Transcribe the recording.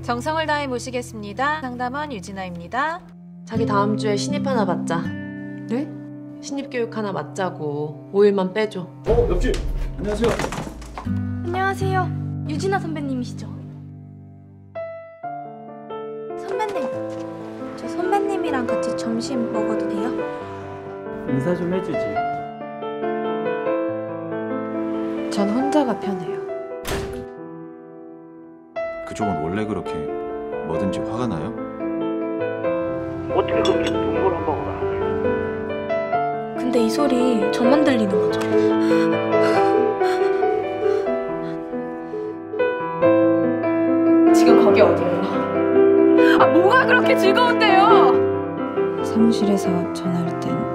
정성을 다해 모시겠습니다. 상담원 유진아입니다. 자기 다음 주에 신입 하나 맞자. 네? 신입 교육 하나 맞자고 5일만 빼줘. 옆집! 안녕하세요. 안녕하세요. 유진아 선배님이시죠? 선배님, 저 선배님이랑 같이 점심 먹어도 돼요? 인사 좀 해주지. 전 혼자가 편해요. 그쪽은 원래 그렇게 뭐든지 화가 나요? 어떻게 그렇게 동물한방울 근데 이 소리 저만 들리는 거죠? 지금 거기 어디예요? 아, 뭐가 그렇게 즐거운데요? 사무실에서 전화할 땐